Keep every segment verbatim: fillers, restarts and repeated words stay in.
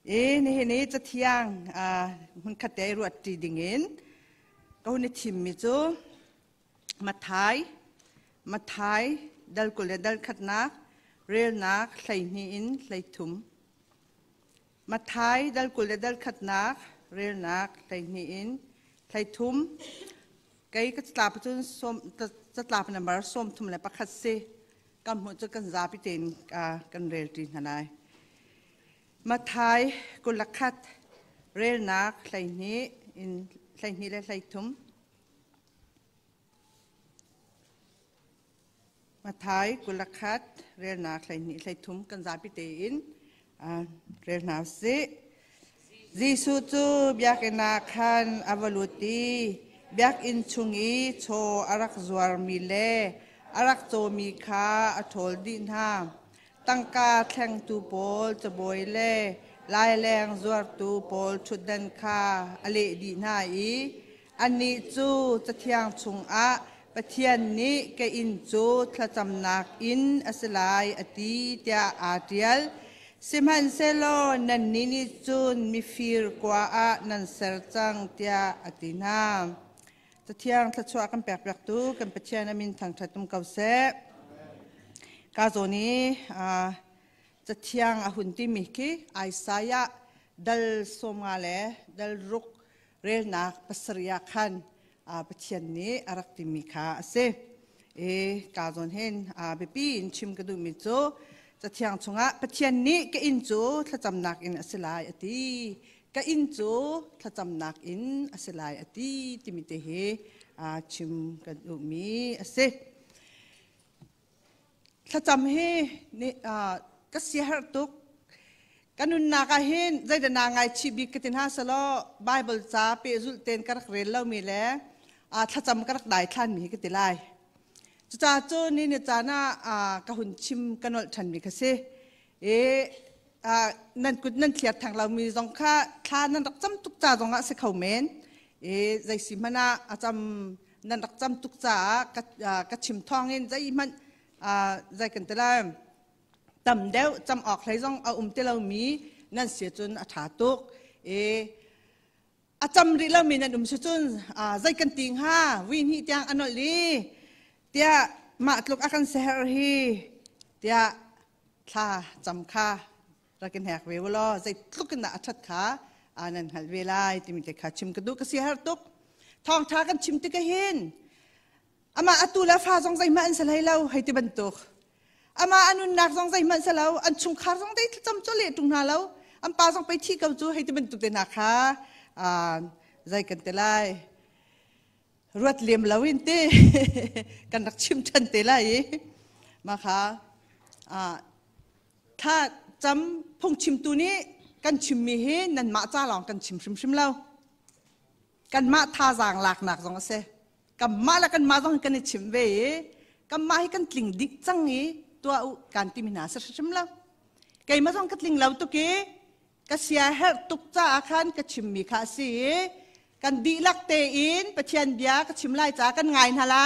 เอ๊ะนี่เห็นนี่จะเที่ยงอ่ามันขัดใจรวดจีดิ่งเงินก็หุ่นทิมมิจูมาไทยมาไทยดัลกุลดัลขัดนักเรียนนักใส่นี่อินใส่ถุมมาไทยดัลกุลดัลขัดนักเรียนนักใส่นี่อินใส่ถุมไก่ก็จะตาไปจนส้มจะตาไปนั่นบาร์ส้มถุมเลยปักขัดเซกำหัวจะกันซาพิเตนอ่ากันเรียลจีนอะไรมาไทยกุลขัดเรียนนักใส่นี่อินใส่นี่และใส่ถุมมาไทยกุลขัดเรียนนักใส่นี่ใส่ถุมกันซาพิเตนอ่าเรียนนักเซจีสุจูบยากนาคันอวลุตีบยากอินชุงีโชอารักจวาร์มิเลอารักโจมีคาอทอลดินฮาตั้งกาแข่งตูโปลจะบอยเล่ลายแรงจวร์ตูโปลชุดดันคาอเลดินฮาอีอันนี้จูจะเที่ยงชุงอะปะเทียนนี้แกอินจูทะจำนักอินอัสลายอตีเตียอาเทียลสิมันเซโลนันนินิจูนมีฟิรกว่าอะนันเซอร์จังเตียอตินาจะเที่ยงทัชวกันแปลกแปลกตูกันปะเทียนมินทางทัตุมเกาเซกาโซนี้จะเที่ยงอาหุนติมิกิไอซายะดัลสมงาเลดัลรุกเรนักปัสริยาคันปะเทียนนี้อารักติมิคาเซเอกาโซนเห็นเบบี้อินชิมกระดูมิโซจะเที่ยงชงะปะเทียนนี้ก็อินจูถ้าจำนักอินอัสลายอตีก็อินจูถ้าจำนักอินอัสลายอตีติมิเตเฮชิมกระดูมีเซถ้าจำให้นี่ก็เสียหตุกกันนุนนักเห็นใจเดินนางไงชีบิกตินฮาสโลไบเบิลจ้าเปรุลเตนกระเรนเล่ามีแล้วถ้าจำกระได้ท่านมีก็ติไลจ้าโจนี่เนี่ยจ้าน่ะกะหุ่นชิมกันนอลทันมีกเสเอนั่นกุดนั่นเทียดทางเรามีจงค่าค่านั่นรักจำตุกจ้าจงอ่ะเสเขาเมนเอใจสิมันน่ะจำนั่นรักจำตุกจ้ากะกะชิมทองเงินใจมันใจกันแต่ละตำเดวจำออกใครจงเอาอุ้มเตเรามีนั่นเสียจนอัฐาตุกเออาจำริเรามีนั่นอุ้มเสียจนใจกันติงห้าวินฮิตยังอันนอลีเตียมาตลุกอาการเสหรีเตียท่าจำค่ารักินแหกเววลอใจตลุกกันน่ะชัดขาอันนั้นหันเวลาที่มีแต่ขาชิมกระดูกกระเสียหตุกทองท้ากันชิมติกะเห็นอามาอตุลาฟ้าสงใจมันสลายเราให้ติบันตุกอามาอนุนักสงใจมันสลายอันชุมขาสงใจจำโจเลตุงนาเราอันปาสงไปที่กับจูให้ติบันตุกเดนักค่ะอ่าใจกันเตลัยรวดเลียมลาวินเต้กันรักชิมทันเตลัยมาค่ะถ้าจำพงชิมตัวนี้กันชิมมีเฮนันมาจ้าลองกันชิมชิมชิมเล่ากันมาท่าจางหลักหนักสองเสกันมาแล้วกันมาต้องกันชิมเว่กันมาให้กันกลิ่งดิกจังนี้ตัวการที่มีนาสชิมเล่าไก่มาต้องกันกลิ่งเล่าตุกี้กันเสียเหตุตุกจ้าอาคารกันชิมมีข้าสีกันดีลักเตอินปะเชียนเบียก็ชิมไล่จ้ากันไงนาไล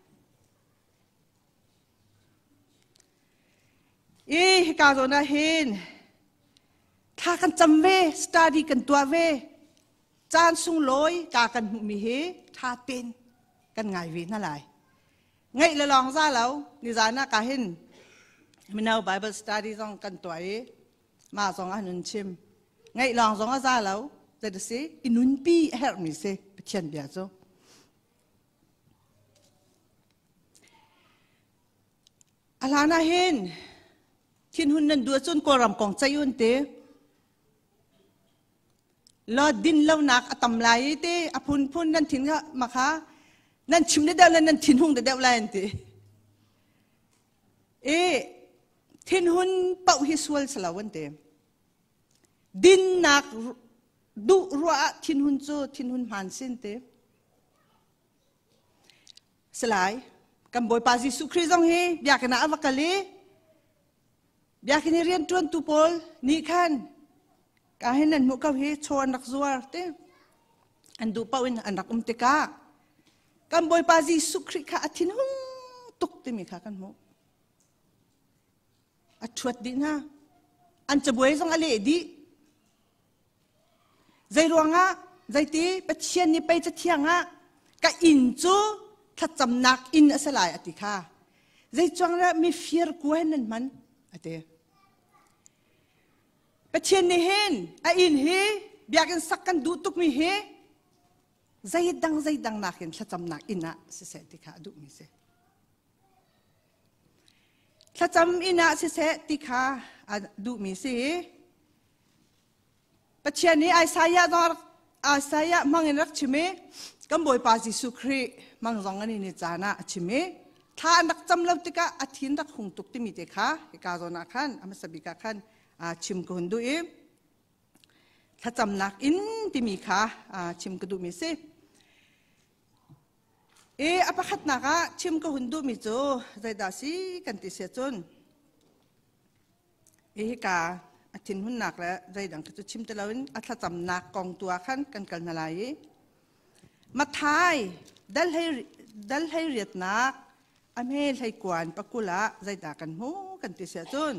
อีกาโซนาเฮนถ้ากันจำเวสตาดีกันตัวเวจานสุงลอยกากันมีเฮท่าเป็นกันไงเวนาไลไงละลองซาแล้วนิจานะกาเฮนมินเอาไบเบิลสตาดีซองกันตัวเอมาซองอันนุนชิมไงลองซองซาแล้วจะได้สิอินุนปีเฮร์มิเซปเชียนเบียโซอาลานาเห็นทินหุ่นนั้นดูจนกรำกองใจยุ่นเตะลอดินเล่านักอตำลายเตะอพุนพุนนั่นทินก็มาค่ะนั่นชิมได้เดาแล้วนั่นทินหุ่นได้เดาแล้วเตะเอทินหุ่นเป่าฮิสวลสลาวันเตะดินนักดูรัวทินหุ่นโจทินหุ่นหันเส้นเตะสลายกับบอยปาซิสุคริซองเฮอยากกันอาวักเลอยากกันเรียนจวนตุปอลนี่ขันกาเห็นนั่นมุกเขาเฮชวนนักจวาร์เตอันดูเป้าอินอันนักอุมเตกากับบอยปาซิสุคริข้าทินหุ่นตุกเตมิข้ากันมุอัดชวดดีนะอันจะบวยซองอะไรดีใจรวงอ่ะใจตีปะเชียนนี่ไปจะเที่ยงอ่ะก็อินจูถ้าจำนักอินอสลายอติค่ะใจจวงละมีฟีร์กวนนั่นมันอติปะเชียนนี่เห็นอ่ะอินเฮเบียกันสักกันดูตุกมีเฮใจดังใจดังนักเห็นถ้าจำนักอินอ่ะเสียติค่ะดูมีเสถ้าจำอินอ่ะเสียติค่ะดูมีเสปัจจัยนี้อาศัยดอร์อาศัยมังอินรักชิมกัมบอยปาจิสุครีมังรองอันนี้จานะชิมถ้านักจำเราติกาอาทิตย์นักหงตุกติมิเตค่ะเหตุการณ์นักขันอามาสบิกาขันชิมกุนดูเอถ้าจำนักอินติมิค่ะชิมกุดูมิเซเออปะขัดนักชิมกุนดูมิโจใจดาสีกันติเสียจนเอเหตุการณ์อาทิตย์หุ่นหนักแล้วใจดังก็จะชิมแต่เราอินอัตจำนักกองตัวขันกันกันอะไรมาทายดัลให้ดัลให้เรียดนักอเมลให้กวนปะกุละใจด่ากันหูกันติเสียจุน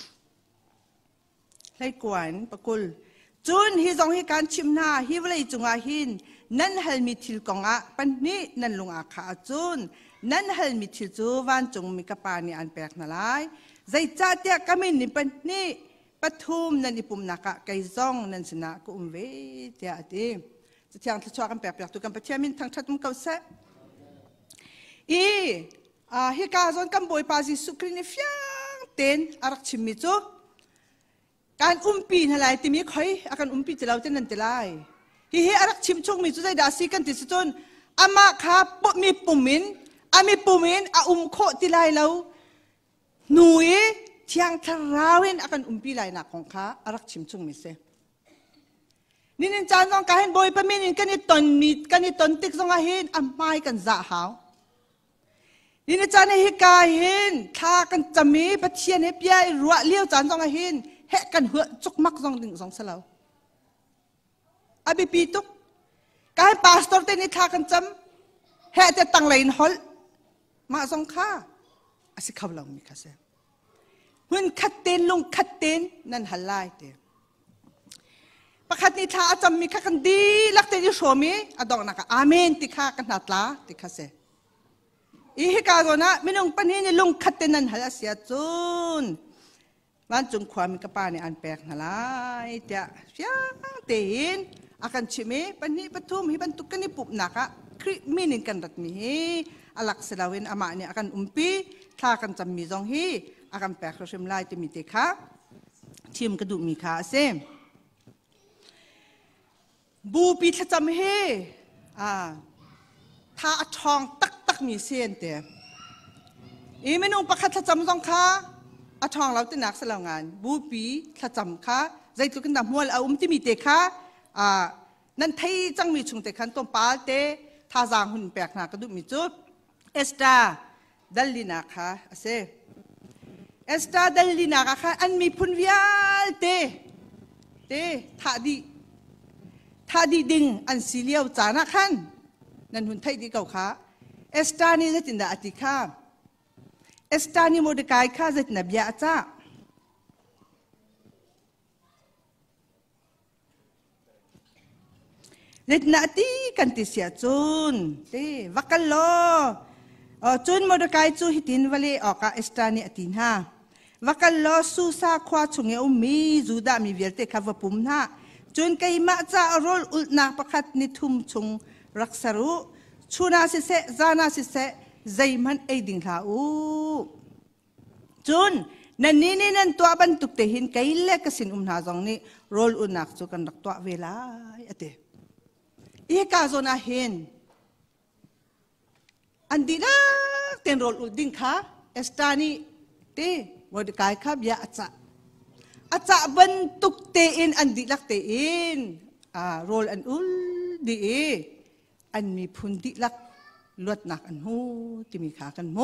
ให้กวนปะกุลจุนฮิจงให้การชิมนาฮิวเลยจงอาหินนั่นฮัลมิทิลกงะปันนี้นั่นลงอาขาจุนนั่นฮัลมิทิลจูวันจงมีกปานีอันแปลกนาลายใจจ่าเตียกามินนิปันนี้ปฐุมนั่นอิปุ่มนักไก่ซองนั่นสนะกุมเวเตียดีจะที่อังทชวกันแปลกๆตัวกันปะเทียมินทั้งชัดมุกเอาเสอีอ่าเหตุการณ์ส่วนกันบอยปาจิสุครีนิฟยังเต็นอารักชิมิจูการอุ้มปีนอะไรที่มีใครอาการอุ้มปีจะเล่าเจนันเตลัยฮิฮิอารักชิมชงมิจูใจดาสิกันติดจนอามาขาปมีปุ่มินอามีปุ่มินอาอุ้มโคติไลเล่าหนุ่ยเที่ยงทาราวินอาการอุ้มปีไลนักของข้าอารักชิมชงมิเซนี่นินจานต้องการเห็นบอยปมินกันนี่ตนมีกันนี่ตนติกต้องเห็นอาไม่กันจะหาวนี่นินจานให้กายเห็นข้ากันจะมีปะเทียนให้เปียรัวเลี้ยวจานต้องเห็นเฮกันหัวจุกมักต้องดึงสองเสลาอาบิปีตุกการพาสตอร์เตนิข้ากันจำเฮจะตั้งไลน์ฮอลมาสองข้าอาศัยเขาลองมีข้าเสียหุ่นขัดเต้นลงขัดเต้นนั่นฮัลไลเตปะขัดนิทาอาจำมีข้ากันดีลักเตนิโชมีอดองนักอาเมนติข้ากันนัดลาติข้าเสียอีเหตุการณ์นั้นไม่น้องปนีนี่ลงขัดเต้นนั่นฮัลเสียจุนวันจงความมีกระปาในอันแปลกนั่นแหละเดี๋ยวเสียงเตียนอาการชิมิปันนี้ปฐุมฮิบันตุกันนี่ปุบนักะคริมินินกันรัตมีอลักษณะเวนอามาเนี่ยอาการอุ้มปีท่ากันจำมีจงฮีอาการแปลกเราเชื่อมลายจะมีเตค่ะทีมกระดูกมีขาเซมบูปีถ้าจำฮีอ่าท่าทองตักตักมีเส้นเตะอีไม่นุ่งประคัตถ้าจำจงค่ะอาทองเราตินักสลางานบูปีถ้าจำค่ะใจตุกันดำหัวเอาอุ้มที่มีเตะค่ะอ่านั่นไทยจังมีชุงเตะขันตัวปาเตะท่าจางหุ่นแปลกหนากระดูกมีจุดเอสตาดัลลินาค่ะเซเอสตาดัลลินาค่ะอันมีพุนวิอาลเตะเตะท่าดีท่าดีดิ่งอันสีเลียวจานะขันนั่นหุ่นไทยดีเก่าค่ะเอสตานี่จะจินดาอติค่ะเอสตานีโมเดกายข้าจะนับยาจ้าเล็ดนาตีกันติเสียจุนเต้วักกันโลจุนโมเดกายจูฮิตินวลีออกเอสตานีอตินฮะวักกันโลสูซาควาชงเออุมีจูดามีเวลเตคาวปุ่มฮะจุนไกมาจ้าโรลอุลนาประคัดนิทุมชงรักษารุชูนาสิเสจานาสิเสใจมันไอดิ่งลาอูจุนนั่นนี่นี่นั่นตัวบันทุกเตหินไกเล็กสินอุมนาจงนี่โรลอุนักจุกันรักตัวเวลาเตอีกาโซนาเห็นอันดีนักเต็นโรลอุดิ่งค่ะเอสตานีเตวดกายครับยาอัจฉะอัจฉะบันทุกเตอินอันดีลักเตอินอ่าโรลอันอุลดีอันมีพุนดีลักลวดหนักอันหูที่มีขากันโม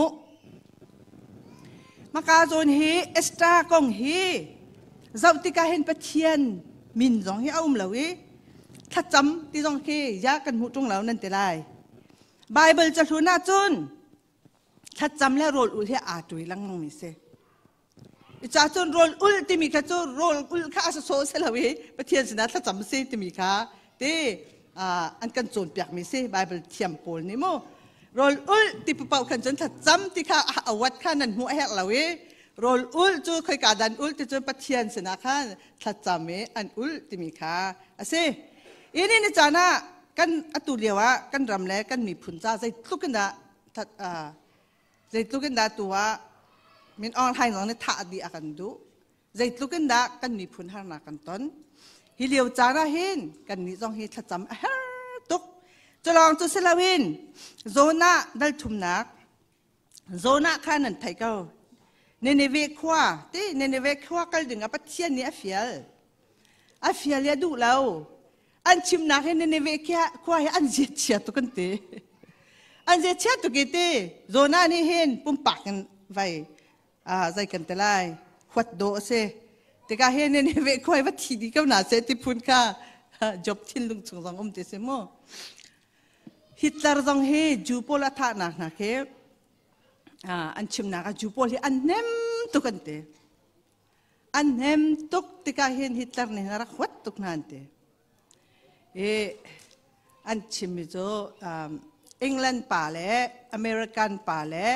มากาโจนเฮเอสตากงเฮเจ้าติกาเห็นปะเทียนมินจงเฮเอาอุ้มเหล่าเอถ้าจำที่จงเฮยากันหูตรงเหล่านั่นแต่ไรไบเบิลจะทูน่าจุนถ้าจำแล้วโรลอุลเฮอาตุยลังงมิเซจ้าจุนโรลอุลที่มีข้าจุนโรลอุลข้าจะโซ่เสลาเอปะเทียนสินะถ้าจำเซที่มีข้าเตอ่าอันกันโจนเปียกมีสิไบเบิลเทียมโพลนี่โมรอลอุลที่ปเป่ากันจนถัดจำที่ข้าอาวัดข้านั้นหัวแหกเราเวรอลอุลจูเคยการดันอุลที่จนปะเทียนสนาข้าถัดจำเมอันอุลที่มีข้าอ่ะสิอีนี่นี่จานะกันอตุเลียวะกันรำแลกันมีผุนจ้าใจทุกันดาถัดอ่าใจทุกันดาตัวมินออนไทน์น้องเนี่ยท่าดีอากันดูใจทุกันดากันมีผุนหานากันตอนฮิเลียวจาระเห็นกันนี่ต้องเห็นถัดจำฮะตุกจะลองจะเซลวินโซน่าดัลทุมนักโซน่าข้านันไทยเก้าเนเนเวคว้าที่เนเนเวคว้ากันดึงอาปัตเทียนนี่อาฟิลอาฟิลยาดูเราอันชิมนักเห็นเนเนเวคคว้าอันเจียเชียตุกันเตอันเจียเชียตุกิเตโซน่านี่เห็นปุ่มปากกันไว้อ่าใจกันแต่ไรขวดโดเซแต่ก็เห็นเนเนเวคว้าว่าทีดีก็น่าเสียติพุนข้าจบทิ้งลุงสงสารอมเตเสโมฮิตเลอร์ต้องเฮจูโปลท่านักนักเฮอันชิมนักจูโปลอันเนมตุกันเตอันเนมตุกติกาเห็นฮิตเลอร์เนี่ยรักวัดตุกนันเตเออันชิมิโซอังกฤษป่าเล่อเมริกันป่าเล่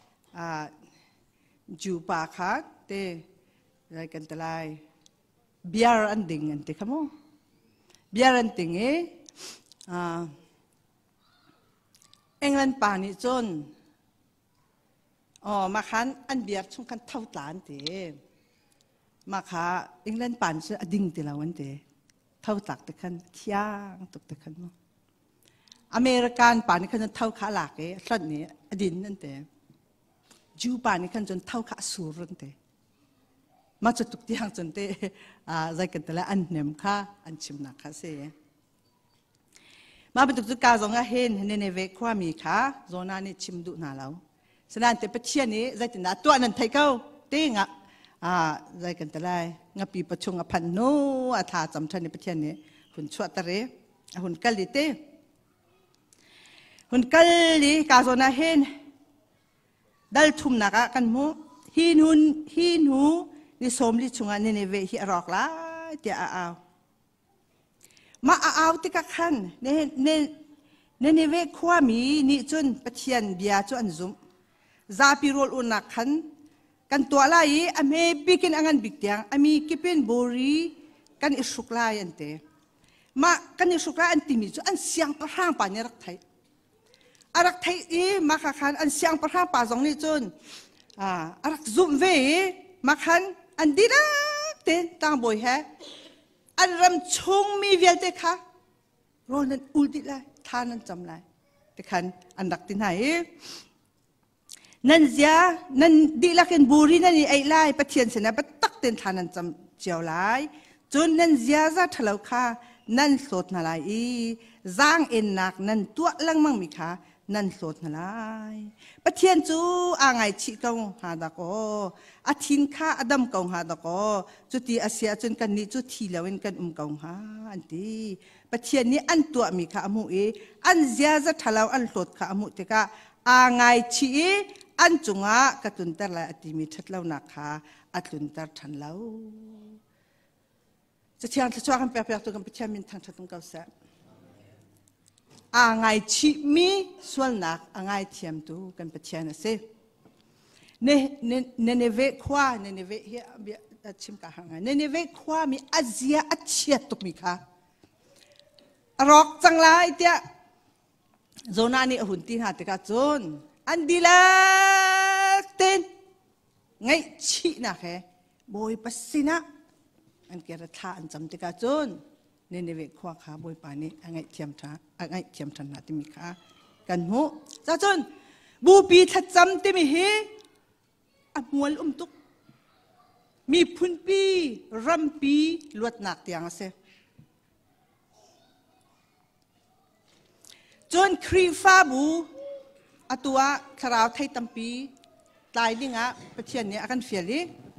จูป่าค่ะเตอะไรกันแต่ไรเบียร์อันดิ่งอันเตขโมเบียร์อันดิ่งเออังกฤษป่านี่จนอ๋อมาขันอันเบียร์ช่วงกันเท่าตานเตมาขาอังกฤษป่านี่จะดิ่งเตละวันเตเท่าตักตะขันเที่ยงตกตะขันมั้งอเมริกันป่านี่ขันจนเท่าขาหลักเอ๋สันนี้อดินนั่นเตจูป่านี่ขันจนเท่าขาสูรนั่นเตมาจุดตุกที่ห่างจนเตอ่าใจกันแต่ละอันเนมข้าอันชิมนักข้าเสียมาเป็นตุกตุกกาจงอาเห็นเนเนเวคว้ามีข้าโซนานี่ชิมดุนาเราฉะนั้นแต่ปะเชียนี้ใจตินาตัวนั้นไทยเก้าเต้งอ่ะอ่าใจกันแต่ไรงาปีประชงอพันโนอาถาจำทันในปะเชียนี้หุ่นชวตะเรหุ่นกัลลิเต้หุ่นกัลลิกาโซนาเห็นดัลทุมนักกันมูฮินุนฮินูนี่สมลิชงอันเนเนเวฮิรอกลาเตียอามาอาติกะขันเนเนเนเนเวขวามีนี่จนปะเทียนเบียจนซุมซาปิโรลอุนักขันกันตัวลายอเมบิกินอังันบิกเตียงอมีกิเป็นบุรีกันอิสุกลายันเตมากันอิสุกลาอันติมิจอันเสียงประหางปานยรักไทยอารักไทยอีมาขันอันเสียงประหางปาจงนี่จนอ่าอารักซุมเวมาขันอันดีรักเตตั้งบ่อยแฮอันรำชงมีเวียลเตค่ะโรนันอุลดิไลทานันจำไลแต่ขันอันดักตินไหนนั่นเสียนั่นดีลักเห็นบุรีนั่นไอ้ไล่ปะเทียนเสนาปะตักเต็นทานันจำเจียวไลจนนั่นเสียจะทะเลาะค่ะนั่นโสดนาไลอีร่างเอ็นนักนั่นตัวลังมั่งมีค่ะนั่นโสดนาไลปะเทียนจูอ่างไอชิกงหาดะโกอาทินข้าอดัมกงหาดะโกจุดที่อาเซียจนกันนี้จุดที่เลวินกันอุ้มกงหาอันที่ปะเทียนนี้อันตัวมีค่ะอมุเออันเสียจะทะเลาะอันโสดค่ะอมุเตกะอ่างไอชีอันจุงะกตุนตระอติมิทัดเล่านักค่ะอัตุนตระทันเล่าจะเที่ยงจะช่วยกันเปียกๆตัวกันไปเที่ยงมินทางทัดตรงเก่าเสอ่างไอชีมีส่วนนักอ่างไอเทียมตัวกันไปเที่ยงนะเสเนเนเนเนเวขวาเนเนเวเฮียเบียชิมกะหังเนเนเวขวามีอาเซียอัจเชียตุกมีค่ะรอกจังไรเดียโซนานี่หุ่นตีนหาติกาโจนอันดีลักเต้นไงชีนะแค่บอยปัสสินะอันเกิดท่าอันจำติกาโจนเนเนเวขวาขาบอยปานี่อันไงเทียมท่าอันไงเทียมท่านาติมีค่ะกันหูจ้าโจนบูปีทัดจำติมีเฮอมวลอุ้มตุกมีพุนปีรำปีลวดหนักเตียงเสจนครีฟ้าบูอตัวคราวไทยตัมปีตายลิงะปะเทียนเนี่ยอากันเฟียลิ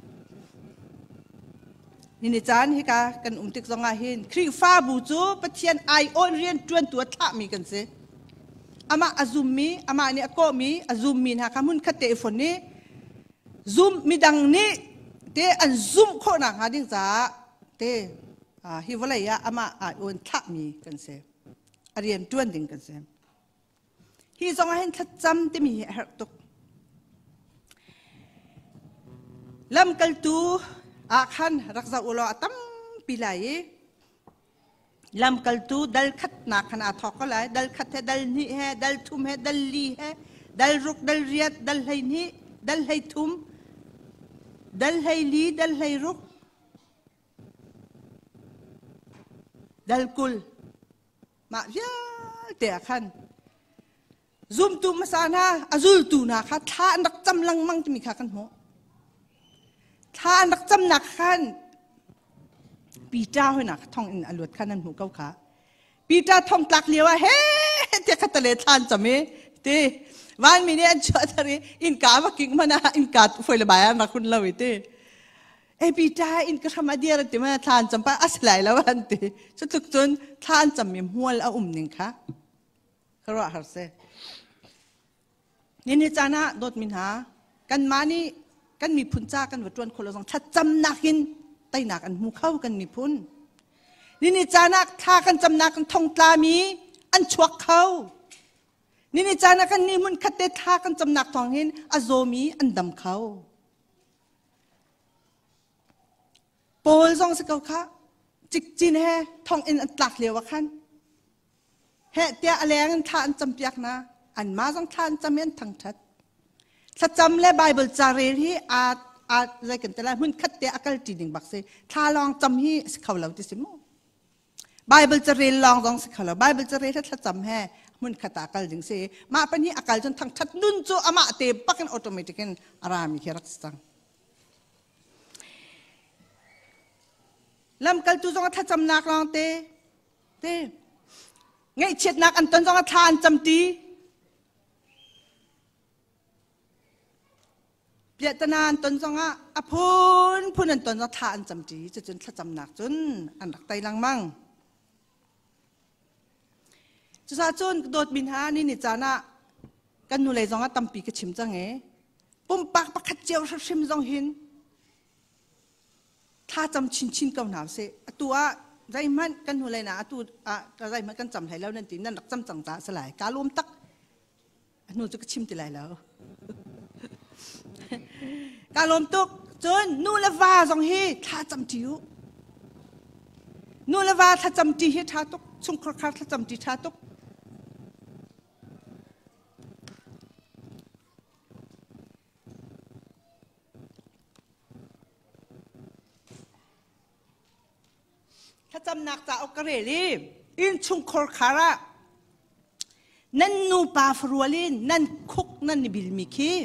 นี่นิจานฮิกากันอุ้มติกซองอาหินครีฟ้าบูจูปะเทียนไอออนเรียนจวนตัวท่ามีกันเสอามาอาซุมมีอามาเนี่ยก็มีอาซุมมีนะคำมุนคัดเตฟอนนี้zoom มีดังนี้เตอัน zoom ข้อหนักหาดิ้งจ้าเตฮิวเลยอะอามาอาอุนทักมีกันเสอเรียนจวนดิ่งกันเสฮิจงให้ทัดจำที่มีเหตุตุกลำกัลตูอาคันรักษาอุลาตั้มปีไลลำกัลตูดัลขัดนักขนาดทอกก็เลยดัลขัดดัลนี่ฮดัลทุมฮดัลลีฮดัลรุกดัลเรียดดัลไฮนี่ดัลไฮทุมดัลไฮลีดัลไฮรุกดัลกุลมาเยอะแต่ขันซุ่มตูมาสานาอาจุลตูนาค่ะท่านักจำลังมั่งจะมีข้ากันหัวท่านักจำหนักขันปีเจ้าให้หนักท่องอินอลวดขันนั้นหูเก้าขาปีเจ้าท่องตักเลี้ยวว่าเฮ้เจ้าขัดทะเลทานจะมีเต้วันมีเนี่ยจอดทะเลอินกาว่ากิ่งมันนะอินกาฝอยระบายนักคุณเล่าเต้เอปีเจ้าอินก็ทำมาเดียร์ติมันทานจำปาอัศไหลแล้ววันเต้ชุดทุกจนทานจำมีหัวแล้วอุ้มหนึ่งค่ะครว่าฮาร์เซ่นี่นี่จานะโดดมินหากันมานี่กันมีพุนจ้ากันวัดจวนคนละสองถ้าจำนักหินไตหนักอันหูเข้ากันมีพุนนี่นี่จานะถ้ากันจำนักกันทองตามีอันชวกเข้านี่นี่จานะกันนี่มันคัดเตท่ากันจำนักทองหินอโซมีอันดำเข้าโปลซองสเกลค่ะจิกจินแฮทองอินอันตักเลียวขันเฮเตียอะไรกันท่าอันจำเปียกนะอันมาต้องทานจำเป็นทั้งชัดถ้าจำและไบเบิลจารีที่อาจอาจอะไรกันแต่ละมันคัดเตะอากาศจีนิงบักเซถ้าลองจำที่สเขาเหล่าที่สิมูไบเบิลจารีลองลองสเขาเหล่าไบเบิลจารีถ้าถ้าจำแห่มันคัดอากาศจิงเซมาเป็นนี้อากาศจนทั้งชัดนุ่นจูอามาเตะปักกันอัตโนมัติกันอารามีแค่รักษาลำกัลตูจงถ้าจำนักลองเตะเตะไงเช็ดนักอันต้นจงทานจำตีเปียตนานตนจงอ่ะอพูนพูนันตนจะทานจำจีจะจนถ้าจำหนักจนอันดักไตลังมั่งจุดซาจนโดดบินหานี่นิจานะกันนูเลยจงอ่ะตั้มปีกชิมจังเอ๋ปุ่มปากปากขัดเจียวชิมจงหินถ้าจำชินชินเก่าหนาวเสตัวไรมันกันนูเลยนะตัวอ่ะก็ไรมันกันจำให้แล้วนั่นตีนั่นดักจำจังตาสลายการรวมตักนูจะก็ชิมติไรแล้วการลมตุกจนนูเลวาสองเฮท่าจำจิวนูเลวาท่าจำจีเฮท่าตุกชุงคราคาท่าจำจีท่าตุกท่าจำนักจะเอากระเรลีอินชุงคราคาระนั่นนูปาฟรัวลินนั่นคุกนั่นนิบิลมิคี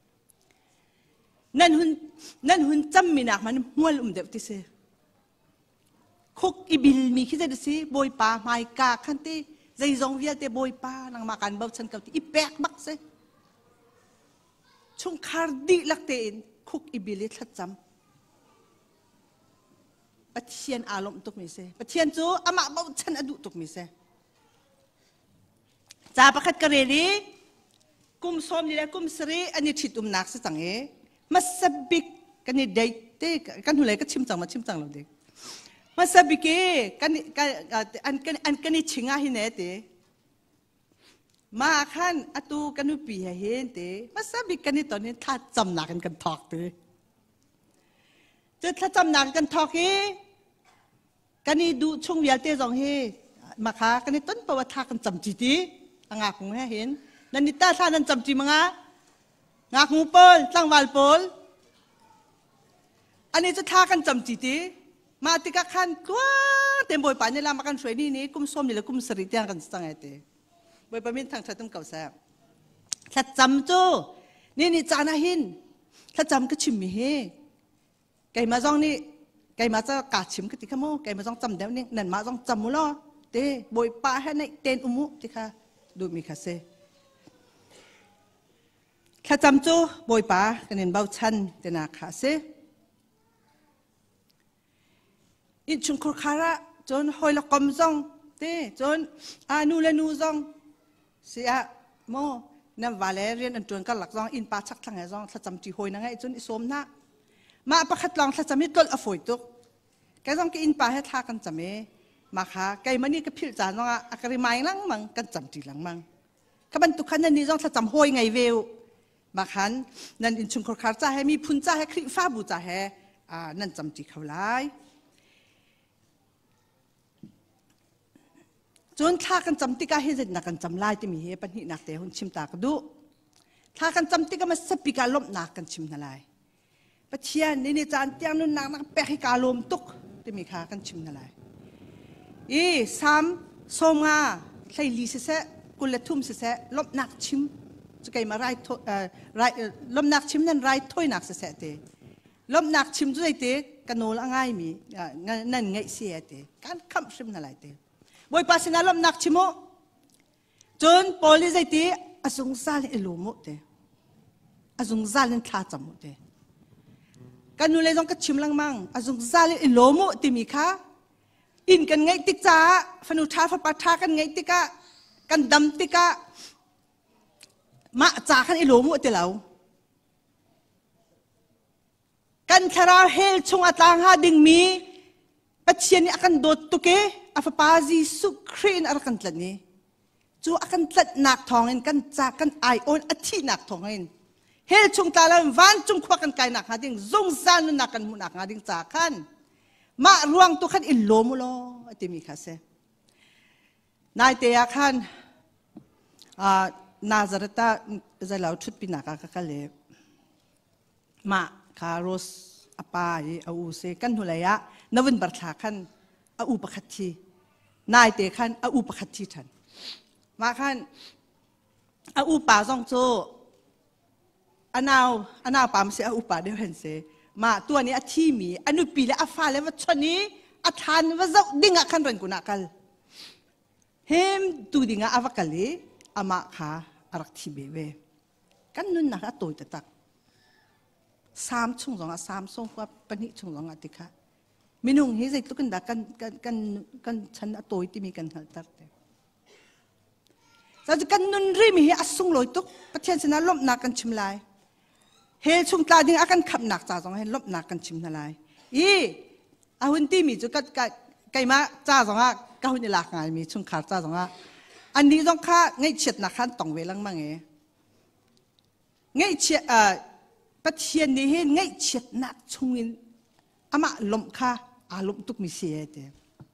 นั่นหุ่นนั่นหุ่นจำมีนักมันมัวลุ่มเด็บที่เสคุกอีบิลมีคิดจะสิบอยป่าไม้กาขันตีใจจงเวียเตบอยป่านังมากันเบาฉันเก่าที่อีแปกบักเสช่วงคาร์ดีลักเตนคุกอีบิลิทัดจำปัจเจียนอารมณ์ตุกมิเสปัจเจียนจูอามาเบาฉันอดุตุกมิเสจ่าประคัดกระเรลีกุมสมนี่แหละกุมสรีอันนี้ฉิดอุมนักสังเอมาสบิกกันนี่เด็กเต้กันหุ่นเลยก็ชิมจังมาชิมจังเราเด็กมาสบิกกันกันอันกันอันกันนี่ชิงอ่ะหินเต้มาขันอตูกันนุปีเห็นเต้มาสบิกกันนี่ตอนนี้ถ้าจำหนักกันกันทอกเต้จะถ้าจำหนักกันทอกเฮกันนี่ดูช่วงเวลาเต้จงเฮมาขากันนี่ต้นประวัติกันจำจีตีอ่างคงให้เห็นนั่นนี่ตาท่านั้นจำจีมังอ่ะงาหูเปิลตั้งวาลเปิลอันนี้จะท่ากันจำจีตีมาติกาขันกว่าเต็มบอยป่านนี่ละมากันสวยนี่นี่กุมส้มนี่ละกุมสริเตียงกันสังเกตบอยป่านมินทางชาตุ้มเก่าแซ่ถ้าจำจูนี่นี่จานาหินถ้าจำก็ชิมมีเฮไก่มาจ้องนี่ไก่มาจะกาชิมก็ติขโมไก่มาจ้องจำเดี๋ยวนี้นั่นมาจ้องจำมุล้อเต้บอยป่าให้ในเตนอุมุติค่ะดูมีคาเซ่ข้าจำจูบอยป่ากันเห็นเบาชันเตนาขาเซอินชุนคุคาระจนหอยละกอมซองเต้จนอานูเลนูซองเสียโมนั่นวาเลเรียนอันจวนก็หลักซองอินป่าชักทางไงซองข้าจำจีหอยนั่งไงจนอิสมนะมาประคัดลองข้าจำมิตรอฝอยตุก cái dòng cái in pa hết tha kan chame mà khá cái mà ni cái phil cha nó à cái mai lăng mang kan cham ti lăng mang các bạn tụ khăn nên đi dòng thà cham hoi ngày về mà khán nên in chung khar cha hay mi phun cha hay khri pha bu cha hay à nên cham ti khâu lạiจนท่ากันจำติกาเฮจิตนักกันจำลายที่มีเฮปันหินักเตะหุ่นชิมตากดูท่ากันจำติกามาสปิกาลมนักกันชิมนั่นเลยปะเชียนนี่นี่จานเตียงนุ่นนักนักเปะให้กาลมตุกที่มีขากันชิมนั่นเลยอีสามสมงาใส่ลีเสะกุลทุ่มเสะลมนักชิมจะไกมาไรเอ่อไรลมนักชิมนั่นไรถ้วยนักเสะเตะลมนักชิมจุดเตะกันโนละง่ายมีนั่นไงเสียเตะการคำชิมนั่นเลยเตะบอยภาษาลมนักชิโมจนพอลิใจตีอาจงซาลอิลูมุเตอาจงซาลินท่าจมุเตกันนู่นเลยต้องกัดชิมลังมังอาจงซาลินอิลูมุติมีค่ะอินกันไงติกจ้าฟันุท่าฟัดปะท่ากันไงติกะกันดำติกะมาจ้ากันอิลูมุเตเหล่ากันคาราเฮลชงอัตลางหาดิ่งมีปัจเจียนนี่อากันโดดตุเกอาฟปาจีสุครีนอากันตลัดนี้จูอากันตลัดหนักทองเงินกันจากกันไอโอนอธิหนักทองเงินเฮลชงตาลามวันจงควักกันไกหนักหาดิ่งจงซานนักกันมุนักหาดิ่งจากกันมารวงตุขันอิลโลมุโลอติมีคาเซนายเตียขันนาซาเรตาจะเล่าชุดปีนักกันกันเลยมาคาร์โรสอปายอาอูเซกันหุเลยะนวินบัตรขันอาอูปขัดทีนายเตขันอาอูปขัดทีทันมาขันอาอูป่าซองโจอันนาวอันนาวป่ามเสียอาอูป่าเดียวเห็นเสมาตัวนี้อธิมีอนุปีและอาฟ้าและวัชนี้อาทานว่าจะดิ่งขันรันกุนักลเฮมตูดิ่งอาวักลีอามาขาอารักทีเบเวกันนุนนักอตัวตักสามช่วงสองสามช่วงว่าปนิช่วงสองติค่ะมินุงเฮจิตุกันดักกันกันกันกันฉันอตัวที่มีกันหัลตัดเแต่จะกันนุนรีมีเฮอสุงลอยตุกประเทศชนะลบนักกันชิมลายเฮช่วงตาดิ่งอากันขับหนักจ่าสองเฮลบนักกันชิมทลายอีอาหุ่นที่มีจุดกันไก่มาจ่าสองอ่ะก้าวนี่หลักไงมีช่วงขาจ่าสองอ่ะอันนี้ต้องค่าไงเฉียดนักขันต้องเวลังมั่งเอ๋ไงเฉียดเอ่อประเทศนี้เห็นไงเฉียดนักชงอินอามาลมค่ะอารมณ์ตุกมีเสียเดีย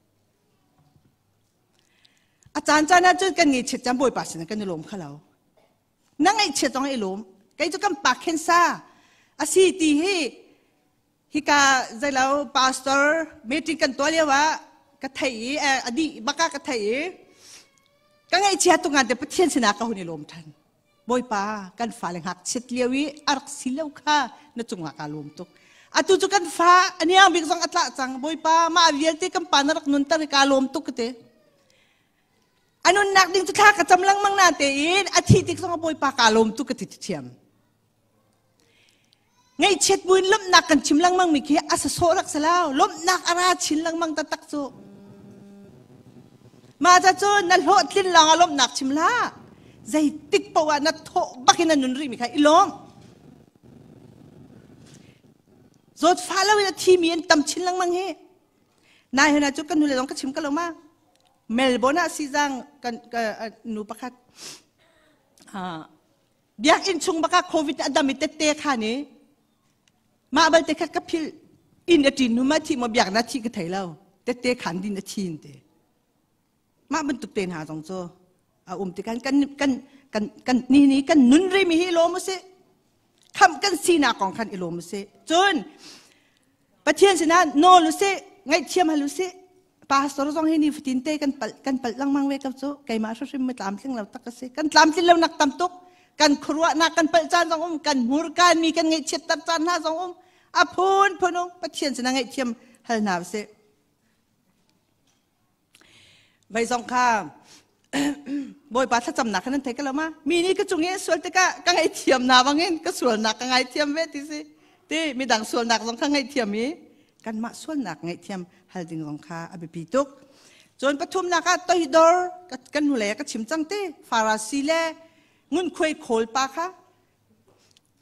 อาจารย์จาน่าจุดกันไงเฉียดจำบ่อยปัสนะกันลมค่ะเรานั่งไงเฉียดต้องไอ้ลมไงจุดกันปากเข็นซาอาศัยที่ให้ฮิกาใจเราพาสเตอร์เมติกันตัวเรียกว่ากระไทยเอ่ออดีบักกระไทยก็ไงเฉียดตรงงานแต่ประเทศชนะก็หุ่นลมทันบอยป้ากันฟ้าแรงหักเช็ดเลี้ยวิอารักสิเลวค่ะนั่นจงหากาลมตุกอาตุจุกันฟ้าอันนี้ยังบิ๊กซองอัตละจังบอยป้ามาเวียนที่กันปานรักนุนตะริกาลมตุกเตอันนั้นนักดิ่งจุดท่ากระจำลังมังนาเตอินอาทิตย์ที่ซองบอยป้ากาลมตุกติดเทียมไงเช็ดบุญล้มนักกันชิมลังมังมีแค่อาศัยโซรักสลาวล้มนักอาราชินลังมังตะตักโซมาจะโจนั่นโหดลิ้นลางล้มนักชิมลาใจติกปวานัทโถบักนันนุนรีมีใครอิลอมจดฟ้าแล้ววินาทีมีอันตำชินลังมังเฮนายเฮน่าจุกันนุเลยลองกระชิมกันลงมาเมลโบนาซีจังกันกันนูปะคัดเดียกอินชงบักโควิดอันดามิเตเตค่ะนี่มาบัลเตคัดกับพิลอินเดตินุมาที่มาเบียกนาทีก็ไทยแล้วเตเตขันดินนาทีนเตมาบรรทุกเตนหาสองโซอาอุ้มติกันกันกันกันกันนี่นี่กันนุนรีมีฮิโลมุเซคำกันสีนาของขันอิโลมุเซจนประเทศชนะโนลุเซไงเทียมฮัลุเซปาสตอร์ซองเฮนี่ฟิตินเตกันปัลกันปัลลังมังเวกับโซไกมาชุชิมไม่ตามสิ่งเราตักเซกันตามสิ่งเรานักตามตุกกันครัวนักกันปัลจานสองอุ้มกันมูรกันมีกันไงเช็ดตัดจานห้าสองอุ้มอาพูนพูนงประเทศชนะไงเทียมฮัลนาเซไว้สองข้ามบอยป้าถ้าจำหนักขนาดไหนกันแล้วมามีนี่ก็จุงเงี้ยส่วนแต่ก็กังไอเทียมนาบางเงี้ยก็ส่วนหนักกังไอเทียมเวทีสิที่มีดังส่วนหนักสองข้างไอเทียมมีกันมาส่วนหนักไอเทียมฮัลดิงสองข้าอภิปีตุกจนปฐุมนาคาตัวฮิดอร์กันหุ่นเล่ก็ชิมจังเต้ฟาราซีเล่งุนคุยโขลปาค่ะ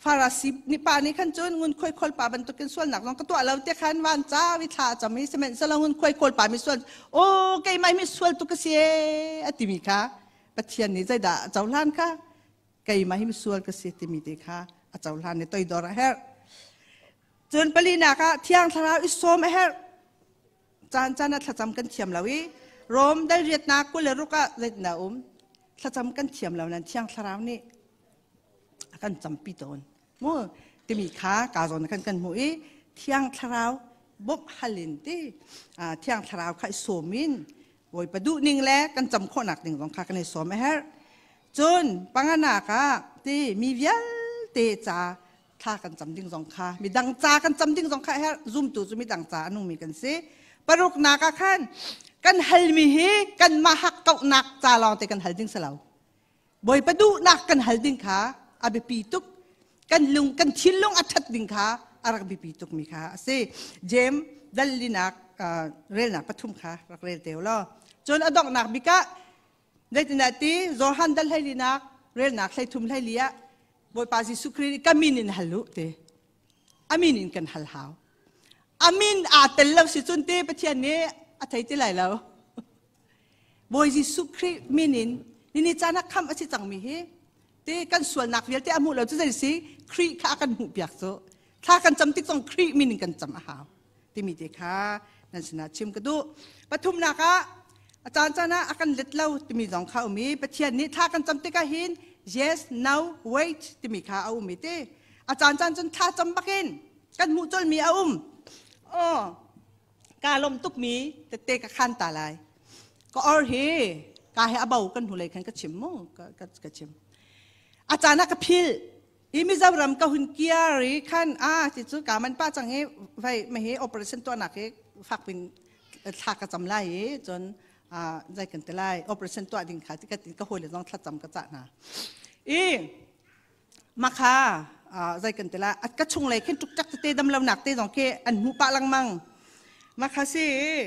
ฟาราสิบนิปานี่ขันจนงุนค่อยคอลป่าบรรทุกกันส่วนหนักน้องก็ตัวเราเตะขันวันจ้าวิธาจะไม่สมัยสลังงุนค่อยคอลป่ามีส่วนโอ้ไกไม่มีส่วนตุกเสียอติมีค่ะปัจจัยนี้ใจด่าเจ้าล้านค่ะไกไม่มีส่วนก็เสียติมีเด็กค่ะเจ้าล้านเนี่ยตัวดอร์เฮร์จนปลีนักค่ะเที่ยงทาราวอิสโซมเฮร์จานจานนัดจำกันเทียมแล้ววิรวมได้เรียนนักกุเลรุกะเล็ดนาอุมถ้าจำกันเทียมแล้วนั้นเที่ยงทาราวนี่กันจำปีตนมั่วที่มีค้ากาจนกันกันมั่วเที่ยงทาราวบบฮัลลินที่เที่ยงทาราวใครโสมินโวยประดุนิ่งแล้วกันจำข้อหนักหนึ่งสองข้ากันในสวมเฮร์จนปังนักะที่มีเวียลเตจ่าท่ากันจำดิ้งสองข้ามีดังจ่ากันจำดิ้งสองข้าเฮร์ซุ่มตัวจะมีดังจ่านุ่งมีกันเสียปรุกนักขันกันฮัลมีฮีกันมาหักเกาหนักจ่าลองแต่กันฮัลดิ้งสลาวโวยประดุนักกันฮัลดิ้งขาอาเบปีตุกกันลุงกันชิลลุงอัดดิ่งขาอารักบีปีตุกมีขาเซเจมดัลลินักเรลนักปฐุมขารักเรลเตียวล้อจนอดอกนักบิกะได้ตินาทีโจฮันดัลให้ลินักเรลนักให้ทุ่มให้เลียบอยปาซิสุครีก็มินินฮัลลุเตอามินินกันฮัลฮาวอามินอาเตลล์สิจุนเตปะเทียนนี้อาทัยที่ไหนแล้วบอยซิสุครีมินินนี่นี่จานักคำอธิจังมีเฮที่กันส่วนนักเรียนที่อามุเราจะได้สิครีข้ากันหูเปียกโซถ้ากันจำติ๊กต้องครีมินินกันจำอาหาวที่มีเด็กค่ะนั่นสินะชิมกระดูปฐุมนักะอาจารย์จ้านะอากันเล็ดเล่าที่มีสองข้าวมีปะเทียนนี้ถ้ากันจำติ๊กหิน yes now wait ที่มีข้าเอามีเตอาจารย์จ้าจนท่าจำบักเห็นกันมุจนมีเอาอุ้มอ๋อกาลมตุกมีแต่เตกขันตาลายก็อร์เฮกาให้อาเบากันหูเลยขันก็ชิมโมก็ก็ชิมอาจารย์นักพิลอีมิจารรำกับหุ่นเกียรีขันอ่าจิตสุกามันป้าจังเฮไว้ไม่เฮโอเปอเรชั่นตัวหนักเฮฝักเป็นทากระจำไล่จนอ่าใจกันแต่ไล่โอเปอเรชั่นตัวดิ่งขาที่กติก็หัวเลยต้องทัดจำกระจัดนะอีมาค่ะอ่าใจกันแต่ละอัดกระชงเลยขึ้นจุกจักเตะดำลำหนักเตะสองเคอันหูปะลังมังมาค่ะสิ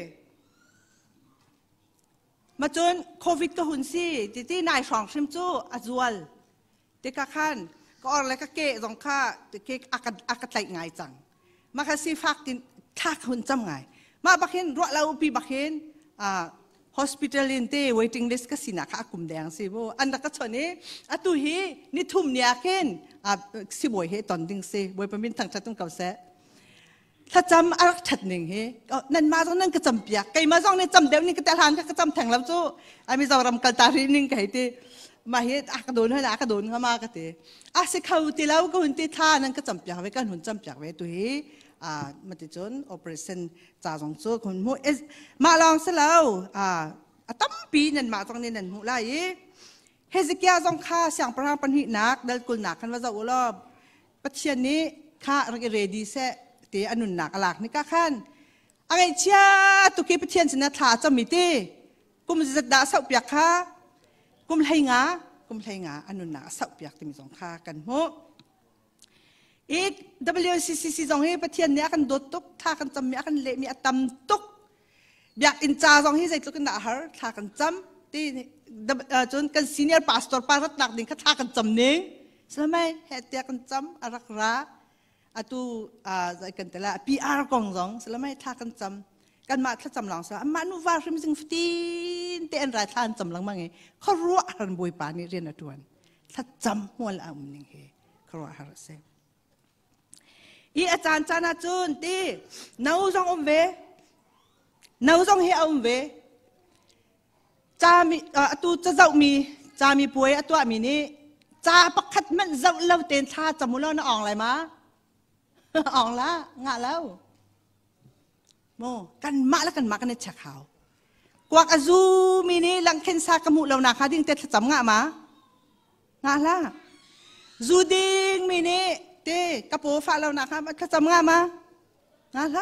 มาจนโควิดก็หุ่นสิที่ที่นายสองชิมจูอัจวลเด็กขันก็อะไรก็เกะสองข้าเกะอากาศอากาศไหลไงจังมาค่ะสิฟักตินทักหุ่นจำไงมาบักเห็นรัวเราปีบักเห็นอ่า hospital อินเต้ waiting list ก็สินะค่ะกุมแดงสิบ่อันนั้นก็ชนนี้อะตุฮีนี่ทุ่มเนี่ยเห็นอ่าสิบ่อยเฮตอนดิ้งสิบ่อยเป็นมินทางชัดต้องเก่าเสถ้าจำอะไรชัดหนึ่งเฮนั่นมาตรงนั้นก็จำเปียกไก่มาตรงนี้จำเดี๋ยวนี้ก็แต่ทางก็จำแทงแล้วจู่ไอ้มีเรารำกันตารีนิ่งไก่ที่มาเฮ็ดอากระโดนให้อากระโดนเข้ามากระเตะอาศัยเขาตีแล้วก็หุ่นตีท่านั่นก็จำเปียกไว้กันหุ่นจำเปียกไว้ตัวเฮอ่ามันจะจนโอเปอเรชั่นจ่าสองโซ่คนมูเอสมาลองซะแล้วอ่าตั้มปีนั่นมาตรงนี้นั่นมูไล่เฮซิเกียสองข้าเสียงประหารปัญหาหนักเดินกุลหนักขันว่าจะอุลอบปัจเจียนนี้ข้าเราเรดีเซเตอนุนหนักหลักนี่ก็ขันอะไรเชียตุกีปัจเจียนสินะท่าจะมีตีกุมจะด่าเสาเปียกข้ากุมไทยงากุมไทยงาอนุนาสับอยากจะมีสองข้ากันโมอีก ดับเบิลยู ซี ซี ซี สองให้ประเทศนี้กันโดดตุกท่ากันจำมีกันเละมีตำตุกอยากอินจ่าสองให้ใส่ตุกันด่าฮะท่ากันจำที่จนกันซีเนียร์พาสตอร์ปารัตนักดิ่งก็ท่ากันจำเนื้อใช่ไหมเหตุที่กันจำอารักราอะตูอ่าใส่กันแต่ละ พี อาร์ กองสองใช่ไหมท่ากันจำกันมาถ้าจำหลังซะมานูวาริมซิงฟตีนเตนรายทานจำหลังมั้งไงเขารู้อะไรบวยปานี่เรียนอะตัวนถ้าจำหัวละอุ่นนึงเฮเขารู้อะไรเสอีอาจารย์จานาจุนที่น้าจงอมเวน้าจงเฮอมเวจามีอะตูจะเจ้ามีจามีป่วยอะตัวมีนี่จาปักขัดมันเจ้าเล่าเต็นท่าจำมุลน่ะอ่องอะไรมาอ่องละงะแล้วโมกันมาแล้วกันมากันในฉากเขากวักอาจูมีนี่ลังเคนซากมุเหล่านาคาดิ้งเตะจำงะมางะละจูดิ้งมีนี่เตะกระโปฟ้าเหล่านาคามันจำงะมางะละ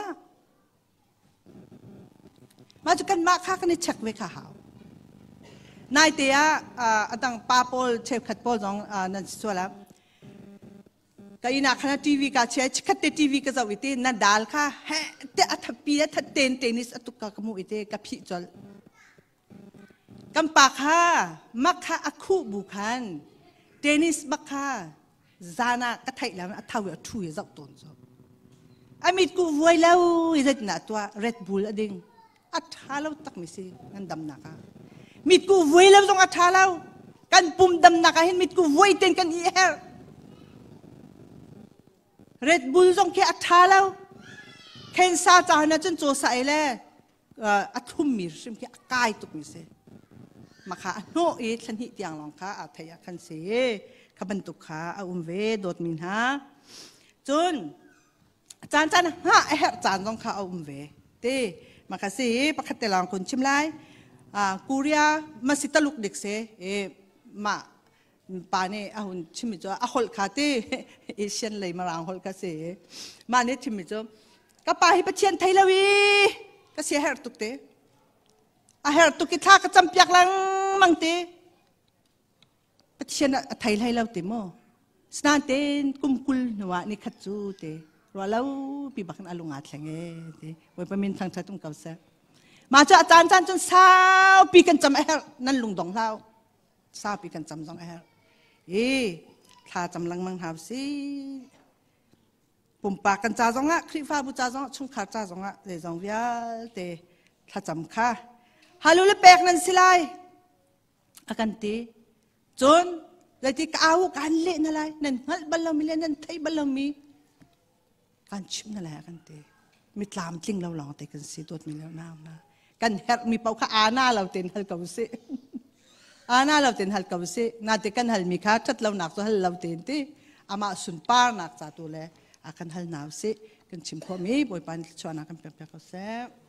มาจุกันมาข้ากันในฉากเวข้าเขานายเตียอ่าอันตังปาโปลเชฟขัดโปลสองอ่านั่นส่วนแล้วก็อินาขณะทีวีก็เชื่อชิคเตทีวีก็จะวิธีนั่นดัลค่ะเฮ้เตะอัฐปีอัฐเตนเทนนิสอัตุกะกมูวิธีกับพิจอลกัมปะค่ะมักค่ะอักคู่บุคันเทนนิสมักค่ะ zana ka thai lam a thawi a thu zau ton zo amit ku voi lau izat na tua red bull ading a thalo tak mi si nan dam na ka mit ku voi lau zong a thalo kan pum dam na ka hin mit ku voi ten kan i her red bull zong ke a thalo ken sa cha na chun cho sai le a thum mi sim ke kai tuk mi seมาค่ะโน่อีฉันหิยังลองค่ะอาทยาคันเสขบันตุค่ะอาอุมเวโดดมินฮะจนจานจานฮะเอฮจานต้องค่ะอาอุมเวเต้มาค่ะสิปะคัตเตลังคนชิมไลอ่ากูเรียมาสิตลุกเด็กเสเอมาป่านี่อาหุ่นชิมิจ้าอาฮอลค่ะเต้เอเชียนเลยมาลางฮอลค่ะเสมาเนี่ยชิมิจ้าก็ป่าให้ประเชียนไทยละวีก็เสียเฮรตุกเต้อาเฮรตุกิท่าก็จำเปียกลังมังเตปะเชียนไทยไทยเราเตโมสนานเตนกุมกุลนัวนี่ขัดจูเตรัวเราปีบักนอลุงอาทงเอเตไว้ประมินทางชาตุงเก่าเสมาเจออาจารย์จันจนสาวปีกันจำเอฮนั่นลุงดองเล่าสาวปีกันจำจองเอฮเอถ้าจำลังมังหาสิปุ่มปากกันจ้าจงอ่ะคลิฟ้าบุจ้าจงชุ่มขาจ้าจงอ่ะเลยจงวิาเตถ้าจำค่ะฮัลโหลเล็กนั่นสิไลอากันตีจนเลยที่ก้าวกันเล่นอะไรนั่นฮัลบัลลามีเล่นนั่นไทยบัลลามีกันชิมนั่นแหละกันตีมีตามจริงเราลองแต่กันสิตัวมีแล้วน้ำนะกันเฮรมีเป้าข้าอาณาเราเต็นฮัลกับสิอาณาเราเต็นฮัลกับสิน่าจะกันฮัลมีข้าชัดเราหนักตัวฮัลเราเต็นตีอามาสุนปาร์หนักจากตัวเลยอากันฮัลหนาวสิกันชิมพอมีบ่อยปานชวนอากันเปียกๆก็แซ่